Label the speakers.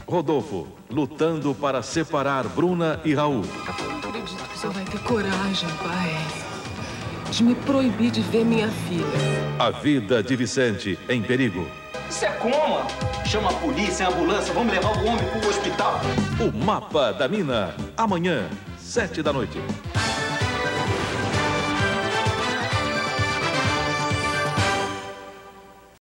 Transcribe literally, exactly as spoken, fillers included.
Speaker 1: Rodolfo, lutando para separar Bruna e Raul.
Speaker 2: Não acredito que você vai ter coragem, pai, de me proibir de ver minha filha.
Speaker 1: A vida de Vicente em perigo.
Speaker 3: Isso é como? Chama a polícia, a ambulância, vamos levar o homem para o hospital.
Speaker 1: O Mapa da Mina, amanhã, sete da noite.